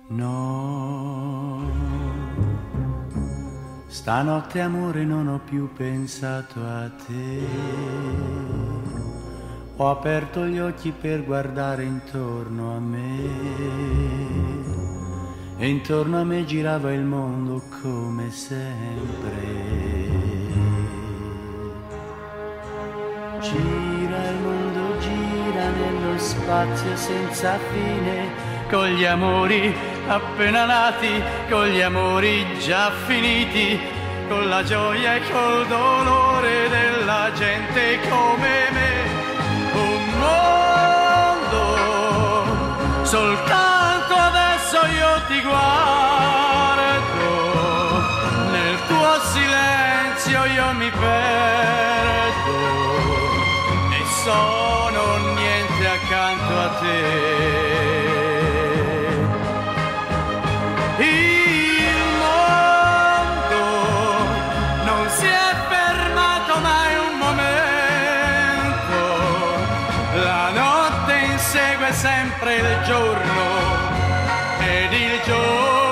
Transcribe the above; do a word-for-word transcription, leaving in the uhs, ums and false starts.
No, stanotte amore non ho più pensato a te. Ho aperto gli occhi per guardare intorno a me e intorno a me girava il mondo come sempre. Gira il mondo, gira nello spazio senza fine, con gli amori appena nati, con gli amori già finiti, con la gioia e col dolore della gente come me. Un mondo, soltanto adesso io ti guardo, nel tuo silenzio io mi perdo e sono niente accanto a te. Il mondo non si è fermato mai un momento, la notte insegue sempre il giorno ed il giorno